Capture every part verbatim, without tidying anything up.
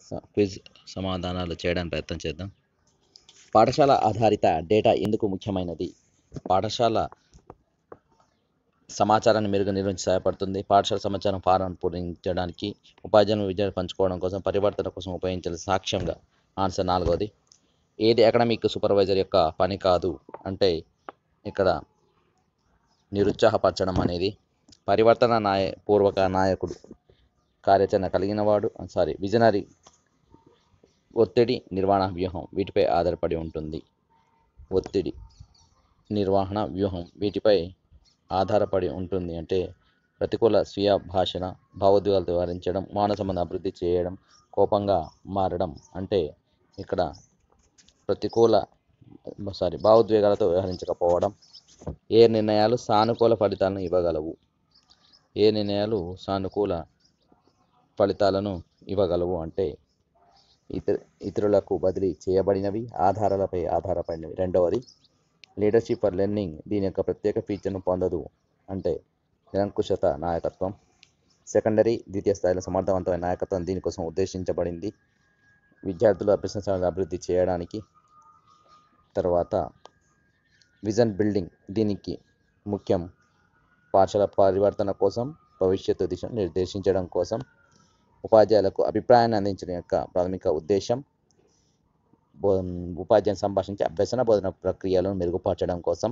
Quiz సమాధానాలు చేయడానికి ప్రయత్నం చేద్దాం. పాఠశాల ఆధారిత డేటా ఎందుకు ముఖ్యమైనది? పాఠశాల సమాచారాన్ని మెరుగు నిర్వహించి సహాయపడుతుంది. పాఠశాల సమాచారం ఫారం పూరించడానికి, ఉపాధ్యాయులు విద్యార్థులు పంచుకోవడం కోసం, పరివర్తన కోసం ఉపయోగించాలి సాక్ష్యంగా. ఆన్సర్ నాలుగవది. ఏది అకాడమిక్ సూపర్వైజర్ యొక్క పని కాదు అంటే ఇక్కడ నిరుత్సాహపరచడం అనేది. పరివర్తన నాయ పూర్వక నాయకుడు కార్యాచరణ కలిగిన వాడు సారీ విజనరీ ఒత్తిడి నిర్వహణ వ్యూహం వీటిపై ఆధారపడి ఉంటుంది. ఒత్తిడి నిర్వహణ వ్యూహం వీటిపై ఆధారపడి ఉంటుంది అంటే ప్రతికూల స్వీయ భాషణ, భావోద్వేగాలు వ్యవహరించడం, మానవ సంబంధం అభివృద్ధి చేయడం, కోపంగా మారడం అంటే ఇక్కడ ప్రతికూల సారీ భావోద్వేగాలతో వ్యవహరించకపోవడం. ఏ నిర్ణయాలు సానుకూల ఫలితాలను ఇవ్వగలవు? ఏ నిర్ణయాలు సానుకూల ఫలితాలను ఇవ్వగలవు అంటే ఇతర ఇతరులకు బదిలీ చేయబడినవి, ఆధారాలపై ఆధారపడినవి. రెండవది లీడర్షిప్ ఫర్ లెర్నింగ్ దీని యొక్క ప్రత్యేక ఫీచర్ను పొందదు అంటే నిరంకుశత నాయకత్వం. సెకండరీ ద్వితీయ స్థాయిలో సమర్థవంతమైన నాయకత్వం దీనికోసం ఉద్దేశించబడింది, విద్యార్థుల అభ్యసన అభివృద్ధి చేయడానికి. తర్వాత విజన్ బిల్డింగ్ దీనికి ముఖ్యం, పాఠశాల పరివర్తన కోసం, భవిష్యత్తు దిశను నిర్దేశించడం కోసం. ఉపాధ్యాయులకు అభిప్రాయాన్ని అందించడం యొక్క ప్రాథమిక ఉద్దేశం, ఉపాధ్యాయుని సంభాషించి అభ్యసన బోధన ప్రక్రియలను మెరుగుపరచడం కోసం.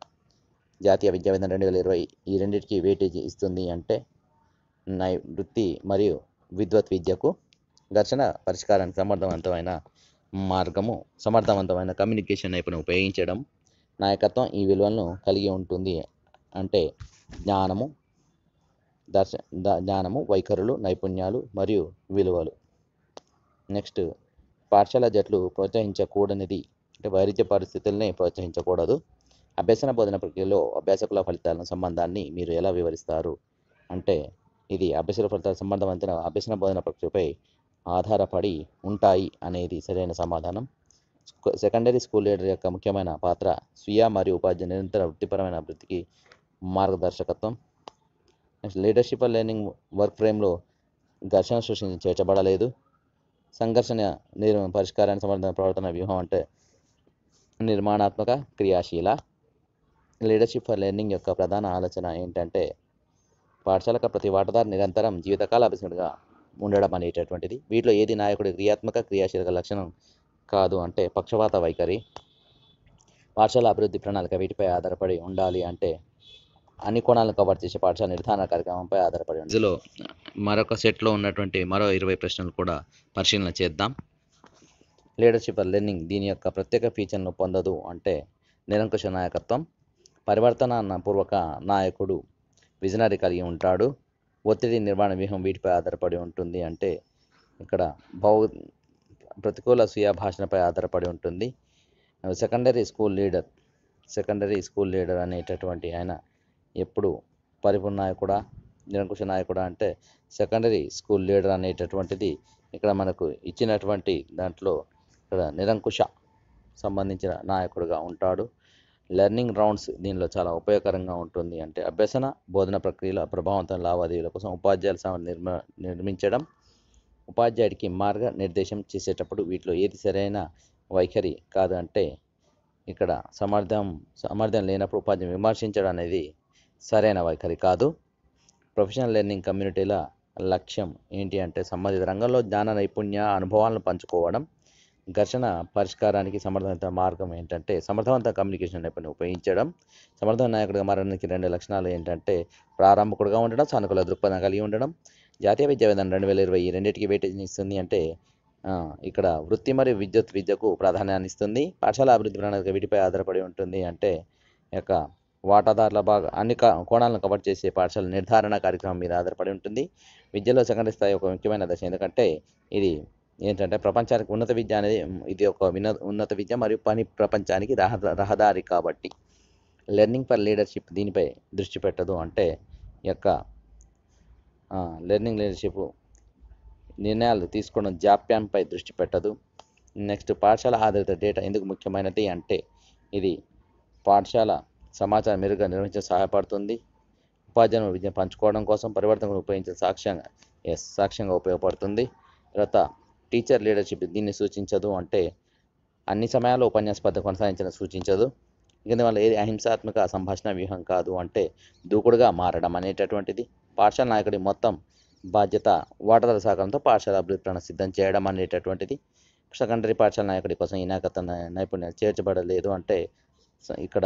జాతీయ విద్యా విధానం రెండు వేల ఇరవై ఈ రెండింటికి వెయిటేజ్ ఇస్తుంది అంటే నై వృత్తి మరియు విద్వత్ విద్యకు ఘర్షణ పరిష్కారానికి సమర్థవంతమైన మార్గము, సమర్థవంతమైన కమ్యూనికేషన్ నైపుణ్యం ఉపయోగించడం. నాయకత్వం ఈ విలువలను కలిగి ఉంటుంది అంటే జ్ఞానము దర్శ జ్ఞానము వైఖరులు, నైపుణ్యాలు మరియు విలువలు. నెక్స్ట్ పాఠశాల జట్లు ప్రోత్సహించకూడనిది అంటే వైరుధ్య పరిస్థితులనే ప్రోత్సహించకూడదు. అభ్యసన బోధన ప్రక్రియలో అభ్యాసకుల ఫలితాలను సంబంధాన్ని మీరు ఎలా వివరిస్తారు అంటే ఇది అభ్యసన ఫలితాల సంబంధవంతమైన అభ్యసన బోధన ప్రక్రియపై ఆధారపడి ఉంటాయి అనేది సరైన సమాధానం. సెకండరీ స్కూల్ లీడర్ యొక్క ముఖ్యమైన పాత్ర స్వీయ మరియు ఉపాధ్యాయ నిరంతర వృత్తిపరమైన అభివృద్ధికి మార్గదర్శకత్వం. నెక్స్ట్ లీడర్షిప్ లెర్నింగ్ వర్క్ ఫ్రేమ్లో ఘర్షణ సృష్టి చేర్చబడలేదు. సంఘర్షణ నిర్ పరిష్కారానికి సమర్థన ప్రవర్తన వ్యూహం అంటే నిర్మాణాత్మక క్రియాశీల. లీడర్షిప్ ఫర్ లెర్నింగ్ యొక్క ప్రధాన ఆలోచన ఏంటంటే పాఠశాలకు ప్రతి వాటాదారు నిరంతరం జీవితకాల అభ్యసకుడిగా ఉండడం అనేటటువంటిది. వీటిలో ఏది నాయకుడి క్రియాత్మక క్రియాశీలక లక్షణం కాదు అంటే పక్షపాత వైఖరి. పాఠశాల అభివృద్ధి ప్రణాళిక వీటిపై ఆధారపడి ఉండాలి అంటే అన్ని కోణాలను కవర్ చేసే పాఠశాల నిర్ధారణ కార్యక్రమంపై ఆధారపడి ఉంది. ఇందులో మరొక సెట్లో ఉన్నటువంటి మరో ఇరవై ప్రశ్నలు కూడా పరిశీలన చేద్దాం. లీడర్షిప్ ఫర్ లెర్నింగ్ దీని యొక్క ప్రత్యేక ఫీచర్ను పొందదు అంటే నిరంకుశ నాయకత్వం. పరివర్తన పూర్వక నాయకుడు విజనరీ కలిగి ఉంటాడు. ఒత్తిడి నిర్వహణ వ్యూహం వీటిపై ఆధారపడి ఉంటుంది అంటే ఇక్కడ భౌ ప్రతికూల స్వీయ భాషణపై ఆధారపడి ఉంటుంది. Secondary school leader secondary school leader అనేటటువంటి ఆయన ఎప్పుడు పరిపూర్ణ నాయకుడా నిరంకుశ నాయకుడా అంటే సెకండరీ స్కూల్ లీడర్ అనేటటువంటిది ఇక్కడ మనకు ఇచ్చినటువంటి దాంట్లో ఇక్కడ నిరంకుశ సంబంధించిన నాయకుడుగా ఉంటాడు. లెర్నింగ్ రౌండ్స్ దీనిలో చాలా ఉపయోగకరంగా ఉంటుంది అంటే అభ్యసన బోధన ప్రక్రియలో ప్రభావవంతమైన లావాదేవీల కోసం ఉపాధ్యాయుల నిర్మ నిర్మించడం. ఉపాధ్యాయుడికి మార్గ నిర్దేశం చేసేటప్పుడు వీటిలో ఏది సరైన వైఖరి కాదు అంటే ఇక్కడ సమర్థం సమర్థం లేనప్పుడు ఉపాధ్యాయుని విమర్శించడం అనేది సరైన వైఖరి కాదు. ప్రొఫెషనల్ లెర్నింగ్ కమ్యూనిటీల లక్ష్యం ఏంటి అంటే సంబంధిత రంగంలో జ్ఞాన నైపుణ్య అనుభవాలను పంచుకోవడం. ఘర్షణ పరిష్కారానికి సమర్థవంత మార్గం ఏంటంటే సమర్థవంత కమ్యూనికేషన్ నైపుణ్యం ఉపయోగించడం. సమర్థవంత నాయకుడిగా మారడానికి రెండు లక్షణాలు ఏంటంటే ప్రారంభకుడుగా ఉండడం, సానుకూల దృక్పథం కలిగి ఉండడం. జాతీయ విద్యా విధానం రెండు వేల ఇరవై ఈ రెండింటికి వెయిటేజ్ ఇస్తుంది అంటే ఇక్కడ వృత్తి మరియు విద్యుత్ విద్యకు ప్రాధాన్యాన్ని ఇస్తుంది. పాఠశాల అభివృద్ధి ప్రణాళిక వీటిపై ఆధారపడి ఉంటుంది అంటే యొక్క వాటాదారుల బాగా అన్ని కోణాలను కవర్ చేసే పాఠశాల నిర్ధారణ కార్యక్రమం మీద ఆధారపడి ఉంటుంది. విద్యలో సెకండరీ స్థాయి ఒక ముఖ్యమైన దశ ఎందుకంటే ఇది ఏంటంటే ప్రపంచానికి ఉన్నత విద్య అనేది ఇది ఒక విన ఉన్నత విద్య మరియు పని ప్రపంచానికి రహ రహదారి కాబట్టి. లెర్నింగ్ ఫర్ లీడర్షిప్ దీనిపై దృష్టి పెట్టదు అంటే యొక్క లెర్నింగ్ లీడర్షిప్ నిర్ణయాలు తీసుకోవడం జాప్యంపై దృష్టి పెట్టదు. నెక్స్ట్ పాఠశాల ఆధారిత డేటా ఎందుకు ముఖ్యమైనది అంటే ఇది పాఠశాల సమాచారం మెరుగ్గా నిర్వహించడం సహాయపడుతుంది. ఉపాధ్యాయులు విద్యను పంచుకోవడం కోసం పరివర్తనకు ఉపయోగించిన సాక్ష్యంగా ఎస్ సాక్ష్యంగా ఉపయోగపడుతుంది. తర్వాత టీచర్ లీడర్షిప్ దీన్ని సూచించదు అంటే అన్ని సమయాల్లో ఉపన్యాస పద్ధతి కొనసాగించడం సూచించదు. ఇందువల్ల ఏది అహింసాత్మక సంభాషణ వ్యూహం కాదు అంటే దూకుడుగా మారడం అనేటటువంటిది. పాఠశాల నాయకుడి మొత్తం బాధ్యత వాటాదారుల సహకారంతో పాఠశాల అభివృద్ధి ప్రణాళిక సిద్ధం చేయడం అనేటటువంటిది. సెకండరీ పాఠశాల నాయకుడి కోసం ఈ నాయకత్వ నైపుణ్యాలు చేర్చబడలేదు అంటే ఇక్కడ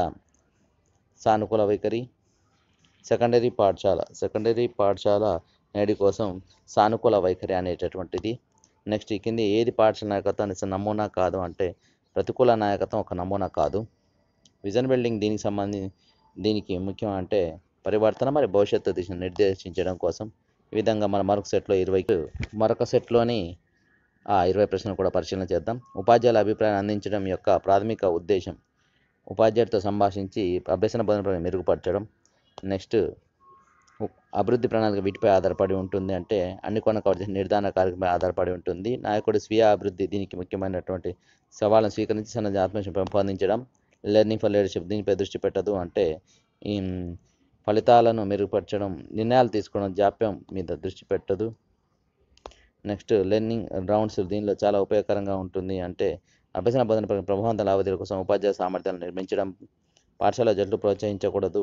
సానుకూల వైఖరి. సెకండరీ పాఠశాల సెకండరీ పాఠశాల నేడి కోసం సానుకూల వైఖరి అనేటటువంటిది. నెక్స్ట్ ఈ కింది ఏది పాఠశాల నాయకత్వానికి నమూనా కాదు అంటే ప్రతికూల నాయకత్వం ఒక నమూనా కాదు. విజన్ బిల్డింగ్ దీనికి సంబంధించి దీనికి ముఖ్యం అంటే పరివర్తన మరియు భవిష్యత్తు దిశను నిర్దేశించడం కోసం. ఈ విధంగా మన మరొక సెట్లో ఇరవై మరొక సెట్లోని ఆ ఇరవై ప్రశ్నలు కూడా పరిశీలన చేద్దాం. ఉపాధ్యాయుల అభిప్రాయాన్ని అందించడం యొక్క ప్రాథమిక ఉద్దేశం ఉపాధ్యాయుడితో సంభాషించి అభ్యసన బోధన మెరుగుపరచడం. నెక్స్ట్ అభివృద్ధి ప్రణాళిక వీటిపై ఆధారపడి ఉంటుంది అంటే అన్ని కొన నిర్ధారణ కార్యక్రమంపై ఆధారపడి ఉంటుంది. నాయకుడి స్వీయ అభివృద్ధి దీనికి ముఖ్యమైనటువంటి సవాళ్ళను స్వీకరించి సన్నజ ఆత్మవిశ్వాసం పెంపొందించడం. లెర్నింగ్ ఫర్ లీడర్షిప్ దీనిపై దృష్టి పెట్టదు అంటే ఈ ఫలితాలను మెరుగుపరచడం. నిర్ణయాలు తీసుకోవడం జాప్యం మీద దృష్టి పెట్టదు. నెక్స్ట్ లెర్నింగ్ రౌండ్స్ దీనిలో చాలా ఉపయోగకరంగా ఉంటుంది అంటే అభ్యసన బోధన ప్రభావవంత లావాదేవీల కోసం ఉపాధ్యాయ సామర్థ్యాలను నిర్మించడం. పాఠశాల జట్లు ప్రోత్సహించకూడదు.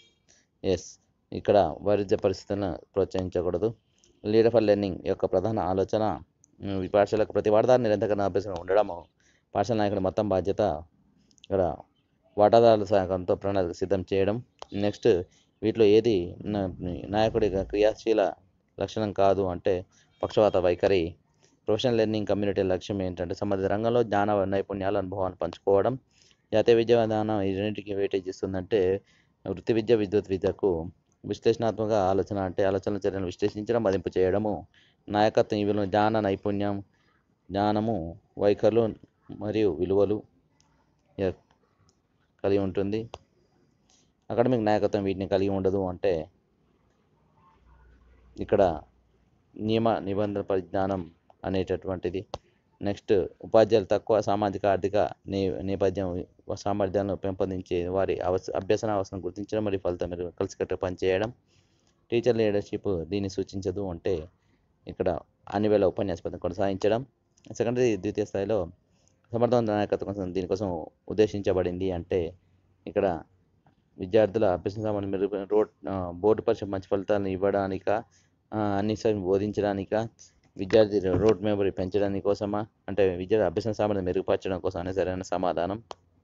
ఎస్ ఇక్కడ వైరుధ్య పరిస్థితులను ప్రోత్సహించకూడదు. లీడర్ ఫర్ లెర్నింగ్ యొక్క ప్రధాన ఆలోచన ఈ పాఠశాలకు ప్రతి వారదారు నిరంతర అభ్యసనం ఉండడము పాఠశాల నాయకుడి మొత్తం బాధ్యత. ఇక్కడ వాటాదారుల సహకారంతో ప్రణాళిక సిద్ధం చేయడం. నెక్స్ట్ వీటిలో ఏది నాయకుడి క్రియాశీల లక్షణం కాదు అంటే పక్షవాత వైఖరి. ప్రొఫెషనల్ లెర్నింగ్ కమ్యూనిటీ లక్ష్యం ఏంటంటే సంబంధిత రంగంలో జ్ఞాన నైపుణ్యాల అనుభవాన్ని పంచుకోవడం. జాతీయ విద్యా విధానం ఈ రెండింటికి వెయిటేజ్ ఇస్తుందంటే వృత్తి విద్య విద్యుత్ విద్యకు విశ్లేషణాత్మక ఆలోచన అంటే ఆలోచన చర్యలను విశ్లేషించడం మదింపు చేయడము. నాయకత్వం ఈ విలువ జ్ఞాన నైపుణ్యం జ్ఞానము వైఖరులు మరియు విలువలు కలిగి ఉంటుంది. అకాడమిక్ నాయకత్వం వీటిని కలిగి ఉండదు అంటే ఇక్కడ నియమ నిబంధన పరిజ్ఞానం అనేటటువంటిది. నెక్స్ట్ ఉపాధ్యాయులు తక్కువ సామాజిక ఆర్థిక నే నేపథ్యం సామర్థ్యాలను పెంపొందించే వారి అవస అభ్యసన అవసరం గుర్తించడం మరియు ఫలితం మీరు కలిసికట్టుగా పనిచేయడం. టీచర్ లీడర్షిప్ దీన్ని సూచించదు అంటే ఇక్కడ అన్ని వేళ ఉపన్యాస పద్ధతి కొనసాగించడం. సెకండరీ ద్వితీయ స్థాయిలో సమర్థవంత నాయకత్వం కోసం దీనికోసం ఉద్దేశించబడింది అంటే ఇక్కడ విద్యార్థుల అభ్యసన సామర్థ్యం మెరుగు రోడ్ బోర్డు పరీక్ష మంచి ఫలితాలను ఇవ్వడానిక అన్ని బోధించడానిక విద్యార్థి రోడ్ మెమరీ పెంచడానికి కోసమా అంటే విద్యార్థి అభ్యసన సామర్థ్యం మెరుగుపరచడం కోసం అనే సరైన సమాధానం.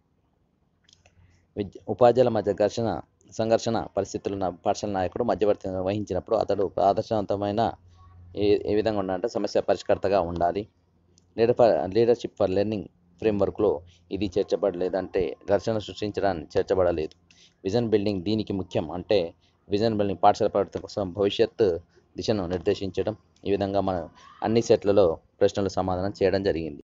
విద్య ఉపాధ్యాయుల మధ్య ఘర్షణ సంఘర్షణ పరిస్థితులను పాఠశాల నాయకుడు మధ్యవర్తి వహించినప్పుడు అతడు ఆదర్శవంతమైన ఏ ఏ విధంగా ఉండాలంటే సమస్య పరిష్కర్తగా ఉండాలి. Leader for leadership for learning ఫ్రేమ్వర్క్లో ఇది చేర్చబడలేదంటే ఘర్షణ సృష్టించడానికి చేర్చబడలేదు. విజన్ బిల్డింగ్ దీనికి ముఖ్యం అంటే విజన్ బిల్డింగ్ పాఠశాల ప్రవర్తన కోసం భవిష్యత్తు దిశను నిర్దేశించడం. ఈ విధంగా మనం అన్ని సెట్లలో ప్రశ్నలు సమాధానం చేయడం జరిగింది.